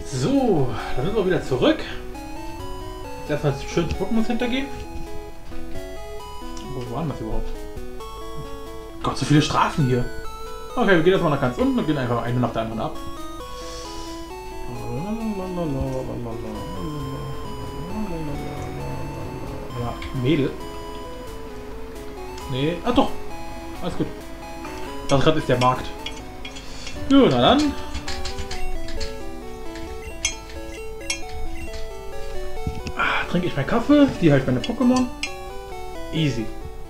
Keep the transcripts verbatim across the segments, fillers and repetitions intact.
So, dann sind wir wieder zurück. Jetzt erstmal schön zum Pokémon Center gehen. Wo waren das überhaupt? Gott, so viele Straßen hier. Okay, wir gehen erstmal nach ganz unten und gehen einfach eine nach der anderen ab. Ja, Mädel. Nee, ah doch. Alles gut. Das gerade ist der Markt. Jo, na dann. Ah, trinke ich meinen Kaffee, die halt meine Pokémon. Easy.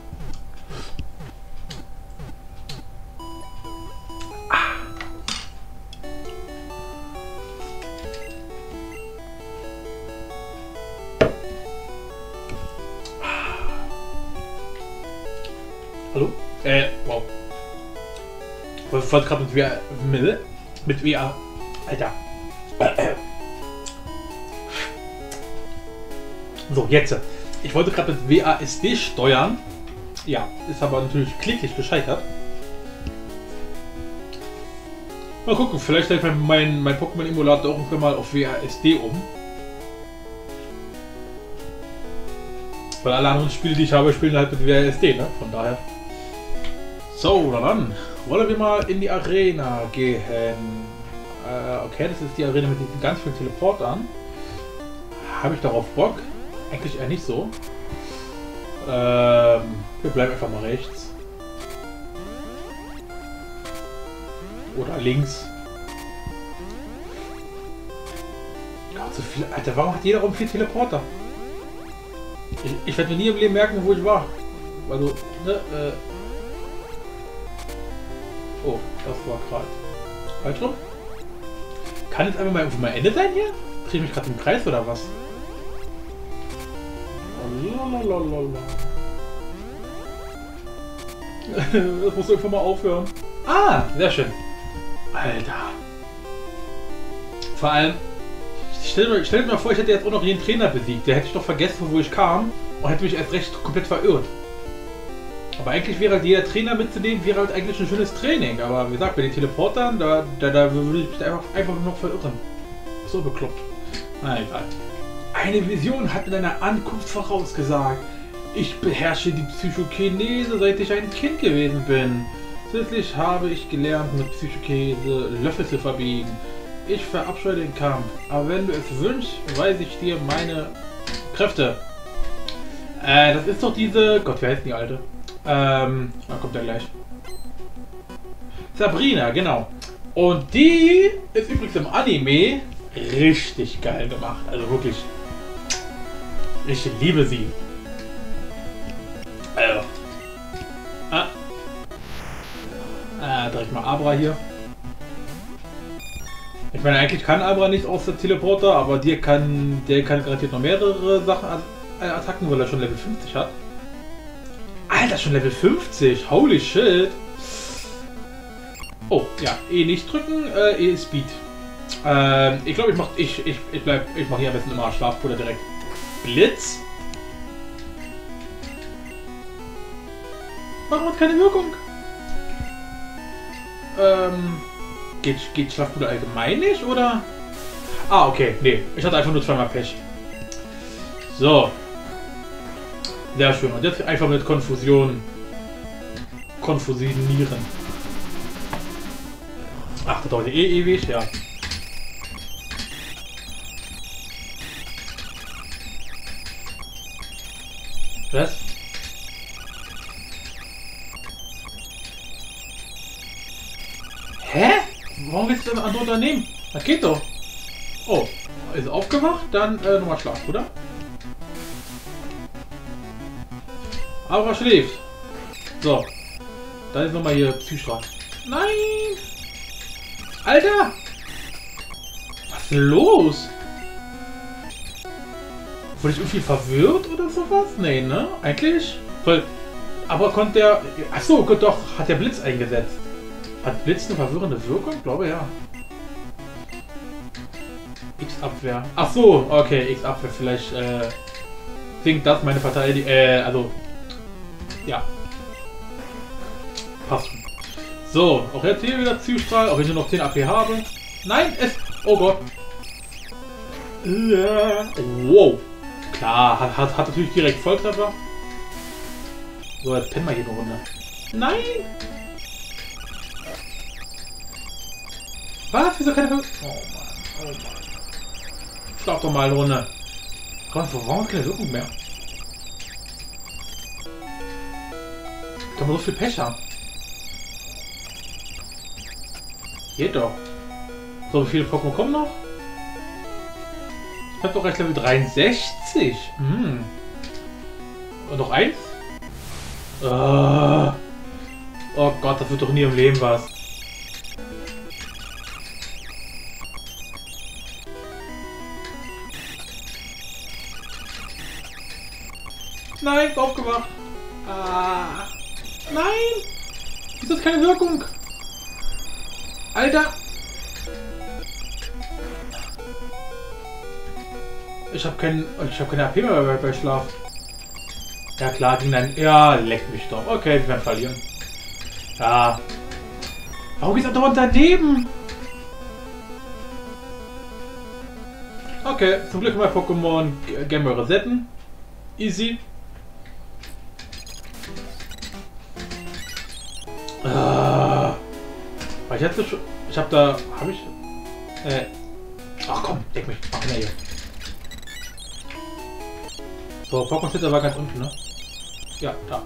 Hallo? Äh, wow. Ich wollte gerade mit W A... Mit W A... Alter. So, jetzt. Ich wollte gerade mit W A S D steuern. Ja, ist aber natürlich kläglich gescheitert. Mal gucken, vielleicht stellt mein, mein Pokémon-Emulator irgendwann mal auf W A S D um. Weil alle anderen Spiele, die ich habe, spielen halt mit W A S D, ne? Von daher. So, dann wollen wir mal in die Arena gehen. Äh, okay, das ist die Arena mit diesen ganz vielen Teleportern. Habe ich darauf Bock? Eigentlich eher nicht so. Ähm, wir bleiben einfach mal rechts. Oder links. Gott, so viel. Alter, warum hat jeder Raum vier Teleporter? Ich, ich werde mir nie im Leben merken, wo ich war. Also, ne, äh. Oh, das war gerade. Falsch rum? Kann jetzt einfach mal irgendwo mal Ende sein hier? Drehe ich mich gerade im Kreis oder was? Lalalala. Das muss irgendwann mal aufhören. Ah, sehr schön. Alter. Vor allem, stell dir, stell dir mal vor, ich hätte jetzt auch noch jeden Trainer besiegt. Der hätte ich doch vergessen, wo ich kam und hätte mich erst recht komplett verirrt. Aber eigentlich wäre halt jeder Trainer mitzunehmen, wäre halt eigentlich ein schönes Training. Aber wie gesagt, bei den Teleportern, da, da, da würde ich mich einfach, einfach noch verirren. So bekloppt. Na egal. Eine Vision hat in deiner Ankunft vorausgesagt. Ich beherrsche die Psychokinese, seit ich ein Kind gewesen bin. Schließlich habe ich gelernt, mit Psychokinese Löffel zu verbiegen. Ich verabscheue den Kampf. Aber wenn du es wünschst, weise ich dir meine Kräfte. Äh, das ist doch diese... Gott, wie heißt die Alte? Ähm, da kommt er gleich. Sabrina, genau. Und die ist übrigens im Anime richtig geil gemacht. Also wirklich. Ich liebe sie. Also. Ah. Ah, direkt mal Abra hier. Ich meine, eigentlich kann Abra nicht aus der Teleporter, aber der kann, der kann garantiert noch mehrere Sachen attacken, weil er schon Level fünfzig hat. Alter, schon Level fünfzig. Holy shit. Oh, ja. E nicht drücken, äh, E Speed. Ähm, ich glaube, ich mach, ich, ich, ich bleib, ich mach hier am besten immer Schlafpuder direkt. Blitz. Warum hat keine Wirkung? Ähm, geht, geht Schlafpuder allgemein nicht, oder? Ah, okay. Nee, ich hatte einfach nur zweimal Pech. So. Sehr schön. Und jetzt einfach mit Konfusion konfusionieren. Ach, das dauert eh ewig, ja. Was? Hä? Warum willst du das andere Unternehmen? Das geht doch. Oh, ist aufgewacht, dann äh, nochmal Schlaf, oder? Aber schläft. So. Dann ist nochmal hier Psychstrahl. Nein! Alter! Was ist denn los? Wurde ich irgendwie verwirrt oder sowas? Nee, ne? Eigentlich? Weil, aber konnte der... Achso, gut, doch. Hat der Blitz eingesetzt. Hat Blitz eine verwirrende Wirkung? Ich glaube, ja. X-Abwehr. Achso, okay, X-Abwehr. Vielleicht, äh... sinkt das meine Verteidigung... Äh, also... Ja. Passt. So, auch jetzt hier wieder Psystrahl, auch wenn ich nur noch zehn A P habe. Nein, es... Oh Gott. Wow. Klar, hat, hat, hat natürlich direkt Volltreffer. So, jetzt pennen wir hier eine Runde. Nein! Was? Wieso keine... Oh Mann, oh Mann. Schlaf doch mal eine Runde. Gott, warum keine Wirkung mehr? Kann man so viel Pech haben. Geht doch. So, wie viele Pokémon kommen noch? Ich hab doch recht Level dreiundsechzig. Hm. Und noch eins? Oh. Oh Gott, das wird doch nie im Leben was. Nein, aufgewacht. Ah. Nein! Wieso ist keine Wirkung? Alter! Ich habe kein, ich habe keine A P mehr bei, bei Schlaf. Ja klar, ging dann. Ja, leck mich doch. Okay, wir werden verlieren. Ja. Warum geht's dauernd daneben? Okay, zum Glück mal Pokémon Game Boy resetten. Easy. Ah. Weil ich jetzt schon. Ich hab da. Habe ich. Äh. Ach komm, deck mich. Mach mal hier. So, Pokémon Center war ganz unten, ne? Ja, da.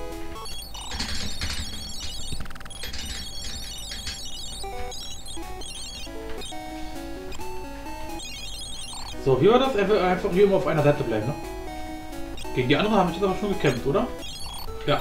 So, wie war das? Einfach hier immer auf einer Seite bleiben, ne? Gegen die anderen haben wir jetzt aber schon gekämpft, oder? Ja.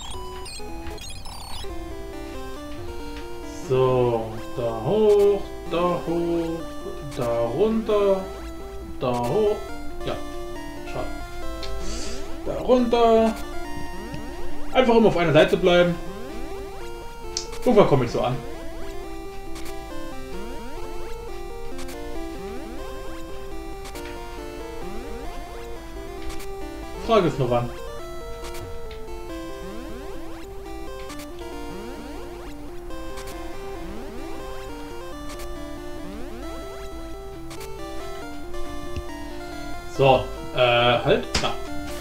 So, da hoch, da hoch, da runter, da hoch. Ja, schade. Da runter. Einfach immer auf einer Seite bleiben. Irgendwann komme ich so an. Frage ist nur wann. So, äh, halt, da.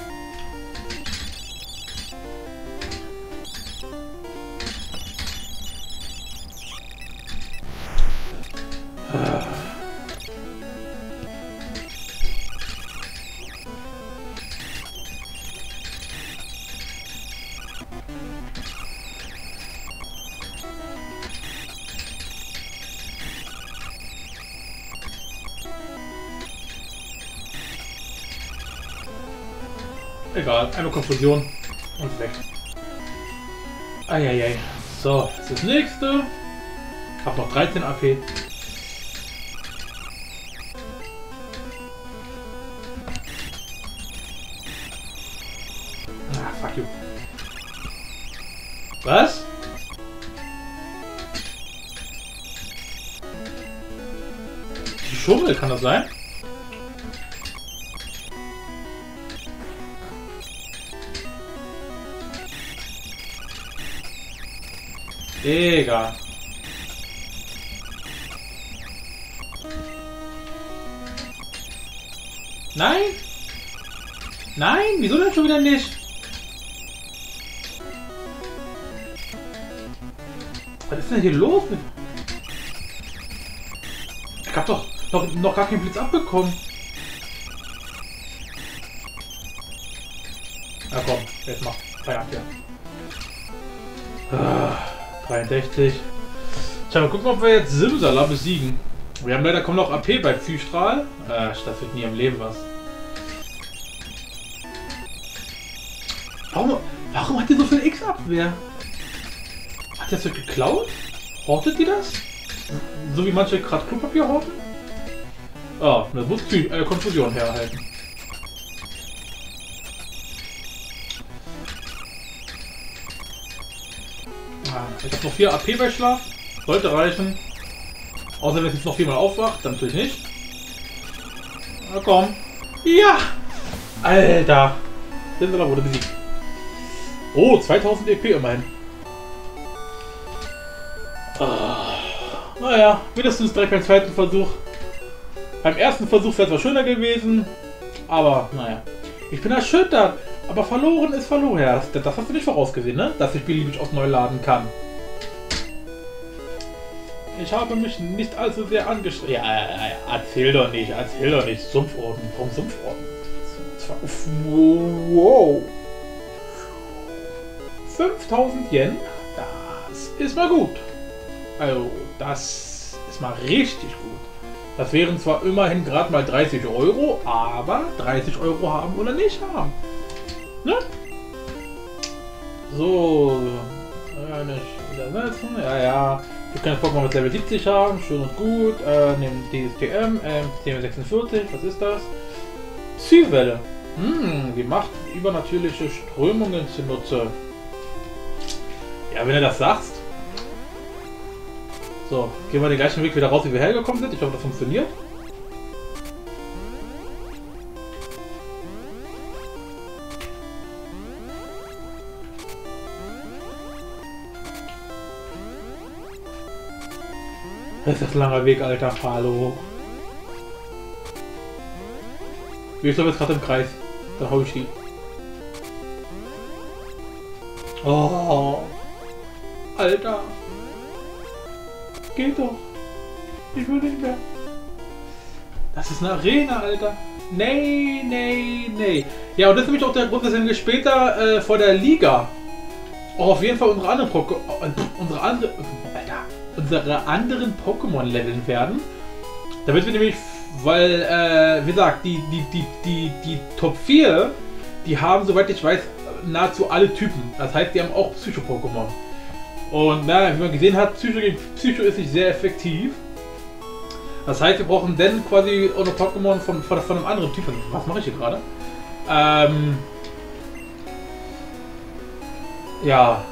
Egal, eine Konfusion und weg. Eieiei. So, das ist das nächste. Ich habe noch dreizehn A P. Ah, fuck you. Was? Die Schummel, kann das sein? Egal. Nein? Nein? Wieso denn schon wieder nicht? Was ist denn hier los? Ich hab doch noch, noch gar keinen Blitz abbekommen. Na komm, jetzt mach Feierabend hier. Ah. dreiundsechzig. Tja, mal gucken, ob wir jetzt Simsala besiegen. Wir haben leider kaum noch A P bei Pfeilstrahl. Äh, das wird nie im Leben was. Warum, warum hat die so viel X-Abwehr? Hat das so geklaut? Hortet die das? So wie manche gerade Klopapier horten? Ah, das muss die äh, Konfusion herhalten. Ich habe noch vier A P bei Schlaf. Sollte reichen. Außer wenn es jetzt noch viermal aufwacht, dann natürlich nicht. Na komm. Ja! Alter! Simsala wurde besiegt. Oh, zweitausend E P immerhin. Ah. Naja, mindestens direkt beim zweiten Versuch. Beim ersten Versuch wäre es etwas schöner gewesen, aber naja. Ich bin erschüttert, aber verloren ist verloren. Ja, das, das hast du nicht vorausgesehen, ne? Dass ich beliebig aus neu laden kann. Ich habe mich nicht allzu sehr angestrengt. Ja, ja, ja, erzähl doch nicht, erzähl doch nicht. Sumpforden, warum Sumpforden? Wow. fünftausend Yen, das ist mal gut. Also, das ist mal richtig gut. Das wären zwar immerhin gerade mal dreißig Euro, aber dreißig Euro haben oder nicht haben. Ne? So. Ja, nicht übersetzen. Ja, ja. Wir können das Pokémon mit Level siebzig haben. Schön und gut. Äh, nehmen D S T M. Ähm, System sechsundvierzig. Was ist das? Zielwelle. Hm, die macht übernatürliche Strömungen zunutze. Ja, wenn du das sagst. So, gehen wir den gleichen Weg wieder raus, wie wir hergekommen sind. Ich hoffe, das funktioniert. Das ist ein langer Weg, Alter. Hallo. Wir sind jetzt gerade im Kreis. Da hau ich die. Oh. Alter. Geht doch. Ich will nicht mehr. Das ist eine Arena, Alter. Nee, nee, nee. Ja, und das ist nämlich auch der Grund, weswegen wir später äh, vor der Liga auch auf jeden Fall unsere anderen Pokémon, unsere andere, Alter, unsere anderen Pokémon leveln werden. Damit wir nämlich, weil, äh, wie gesagt, die, die, die, die, die Top vier, die haben, soweit ich weiß, nahezu alle Typen. Das heißt, die haben auch Psycho-Pokémon. Und na, wie man gesehen hat, Psycho gegen Psycho ist nicht sehr effektiv. Das heißt, wir brauchen dann quasi auch noch Pokémon von, von, von einem anderen Typen. Was mache ich hier gerade? Ähm. Ja.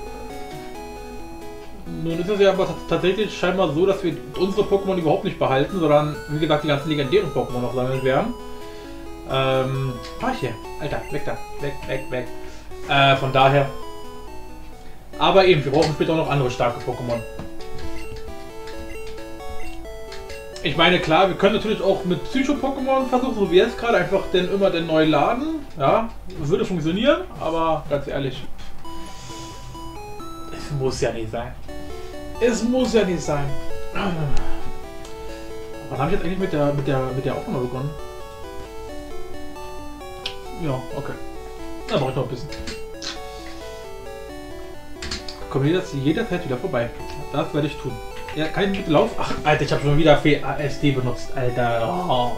Nun ist es ja aber tatsächlich scheinbar so, dass wir unsere Pokémon überhaupt nicht behalten, sondern wie gesagt die ganzen legendären Pokémon noch sammeln werden. Ähm. Mach ich hier. Alter, weg da. Weg, weg, weg. Äh, von daher. Aber eben, wir brauchen später auch noch andere starke Pokémon. Ich meine, klar, wir können natürlich auch mit Psycho-Pokémon versuchen, so wie jetzt gerade, einfach den immer den neu laden. Ja, würde funktionieren, aber ganz ehrlich, es muss ja nicht sein. Es muss ja nicht sein. Wann habe ich jetzt eigentlich mit der, mit der, mit der Aufnahme begonnen? Ja, okay. Dann brauche ich noch ein bisschen. Kommen wir jetzt jederzeit wieder vorbei. Das werde ich tun. Ja, kann ich bitte laufen? Ach, Alter, ich habe schon wieder F A S D benutzt, Alter. Oh.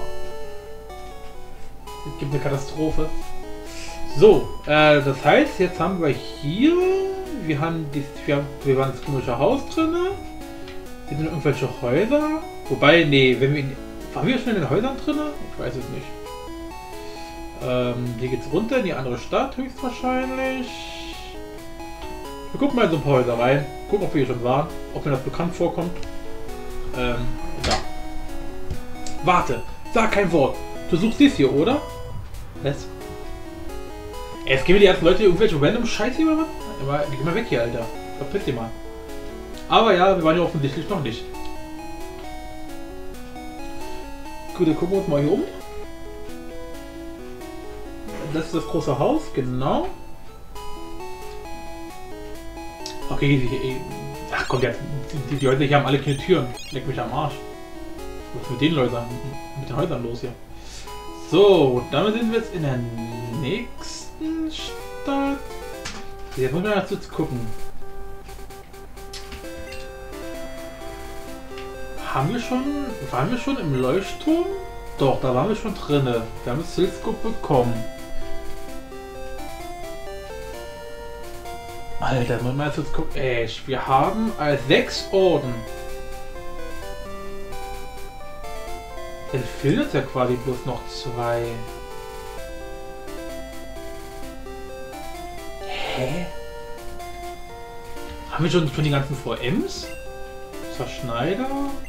Das gibt eine Katastrophe. So, äh, das heißt, jetzt haben wir hier, wir haben die, wir, haben, wir waren das komische Haus drin. Hier sind irgendwelche Häuser. Wobei, nee, wenn wir in, waren wir schon in den Häusern drin? Ich weiß es nicht. Ähm, hier geht's runter in die andere Stadt höchstwahrscheinlich. Wir gucken mal in so ein paar Häuser rein. Gucken, ob wir hier schon waren. Ob mir das bekannt vorkommt. Ähm, da. Warte. Sag kein Wort. Du suchst dies hier, oder? Was? Jetzt gehen wir die ersten Leute irgendwelche random Scheiße hier oder was? Geh mal weg hier, Alter. Verpiss dich mal. Aber ja, wir waren hier offensichtlich noch nicht. Gut, dann gucken wir uns mal hier um. Das ist das große Haus, genau. Okay, ach komm, der, die, die Häuser hier haben alle keine Türen. Leck mich am Arsch. Was ist mit den Häusern, mit den Häusern los hier? So, damit sind wir jetzt in der nächsten Stadt. Jetzt muss man dazu gucken. Haben wir schon, waren wir schon im Leuchtturm? Doch, da waren wir schon drinne. Wir haben das Silphscope bekommen. Alter, wenn man jetzt guckt, echt, wir haben als sechs Orden. Dann fehlt jetzt ja quasi bloß noch zwei. Hä? Haben wir schon, schon die ganzen V Ms? Zerschneider,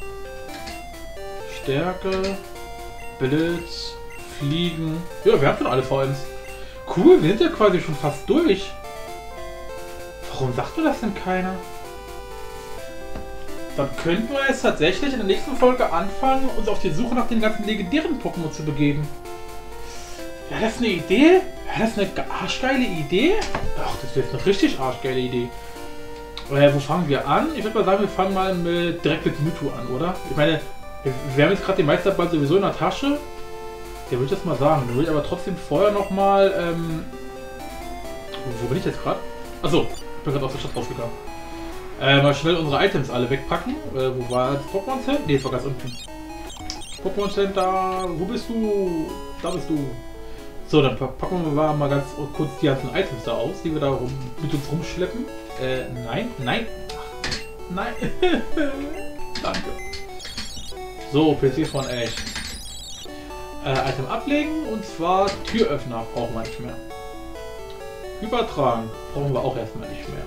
Stärke, Blitz, Fliegen. Ja, wir haben schon alle V Ms. Cool, wir sind ja quasi schon fast durch. Warum sagt mir das denn keiner? Dann könnten wir jetzt tatsächlich in der nächsten Folge anfangen, uns auf die Suche nach den ganzen legendären Pokémon zu begeben. Wäre das eine Idee? Wäre das eine arschgeile Idee? Ach, das ist jetzt eine richtig arschgeile Idee. Äh, wo fangen wir an? Ich würde mal sagen, wir fangen mal mit, direkt mit Mewtwo an, oder? Ich meine, wir, wir haben jetzt gerade den Meisterball sowieso in der Tasche. Der würde ich jetzt mal sagen. Der will aber trotzdem vorher nochmal, ähm... Wo bin ich jetzt gerade? Achso, ich bin gerade aus der Stadt rausgegangen. Äh, mal schnell unsere Items alle wegpacken. Äh, wo war das Pokémon Center? Ne, das war ganz unten. Pokémon Center, wo bist du? Da bist du. So, dann packen wir mal ganz kurz die ganzen Items da aus, die wir da rum, mit uns rumschleppen. Äh, nein, nein. Ach, nein. Danke. So, P C von echt. Äh, Item ablegen und zwar Türöffner brauchen wir nicht mehr. Übertragen brauchen wir auch erstmal nicht mehr.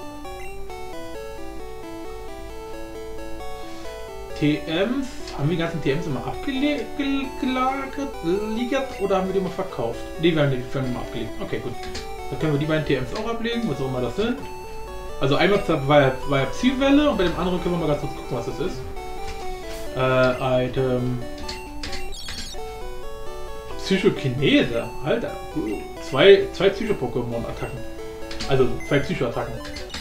T Ms, haben wir die ganzen T Ms immer abgelegt oder haben wir die mal verkauft? Ne, wir haben die, wir haben die mal abgelegt. Okay, gut. Dann können wir die beiden T Ms auch ablegen, was auch immer das sind. Also einmal war, war ja Psywelle und bei dem anderen können wir mal ganz kurz gucken, was das ist. Äh, Item... Psychokinese, Alter. Zwei, zwei Psycho-Pokémon-Attacken. Also zwei Psycho-Attacken.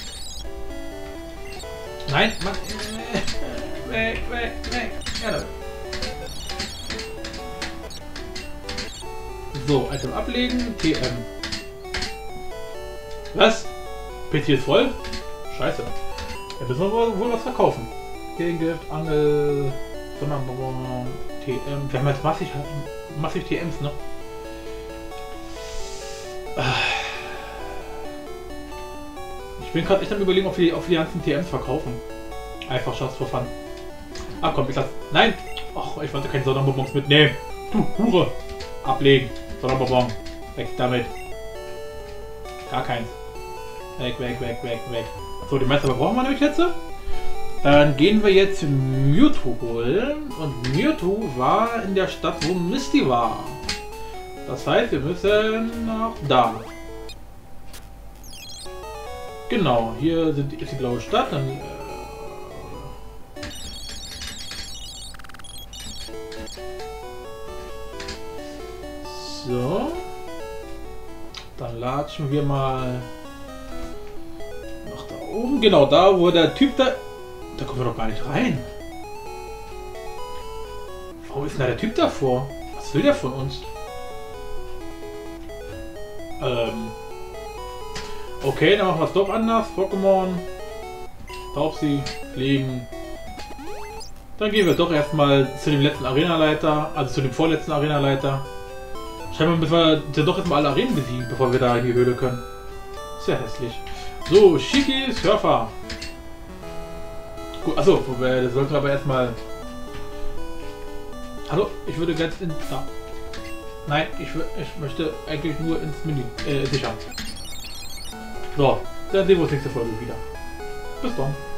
Nein, Mann. Weg, weg, weg. Ja, so, Item ablegen. T M. Was? P C ist voll? Scheiße. Ja, müssen wir wohl was verkaufen. Gegengift, Angel, Sonderbonbon, T M. Wir haben jetzt massig, massig T Ms, ne? Ich bin gerade echt am Überlegen, ob wir, ob wir die ganzen T Ms verkaufen. Einfach Schatz for fun. Ach komm, ich lass. Nein! Ach, ich wollte keine Sonderbonbons mitnehmen. Du Hure! Ablegen. Sonderbonbon. Weg damit. Gar keins. Weg, weg, weg, weg, weg. So, die Meister brauchen wir nämlich jetzt. Dann gehen wir jetzt Mewtwo holen. Und Mewtwo war in der Stadt, wo Misty war. Das heißt, wir müssen nach da. Genau, hier sind, ist die blaue Stadt. Dann, äh, so. Dann latschen wir mal nach da oben. Genau, da wo der Typ da... Da kommen wir doch gar nicht rein. Warum ist denn da der Typ davor? Was will der von uns? Ähm... Okay, dann machen wir es doch anders. Pokémon. Taubsi, Fliegen. Dann gehen wir doch erstmal zu dem letzten Arenaleiter, also zu dem vorletzten Arenaleiter. Scheinbar müssen wir dann doch erstmal alle Arenen besiegen, bevor wir da in die Höhle können. Sehr hässlich. So, Shiki Surfer. Gut, achso, das sollten wir aber erstmal. Hallo, ich würde ganz in. Da. Nein, ich, ich möchte eigentlich nur ins Menü äh, sichern. So, dann sehen wir uns nächste Folge wieder. Bis dann.